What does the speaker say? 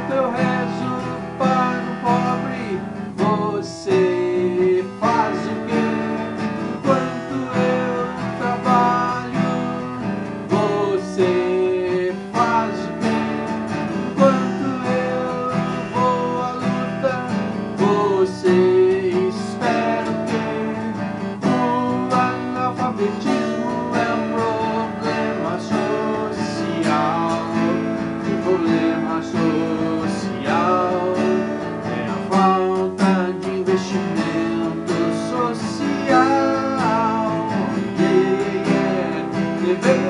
eu rezo para o pobre, você faz o quê? Enquanto eu trabalho, você faz o quê? Enquanto eu vou à luta, você espera o quê? O analfabetismo é um problema social. O problema social é a falta de investimento social. Yeah, yeah, yeah.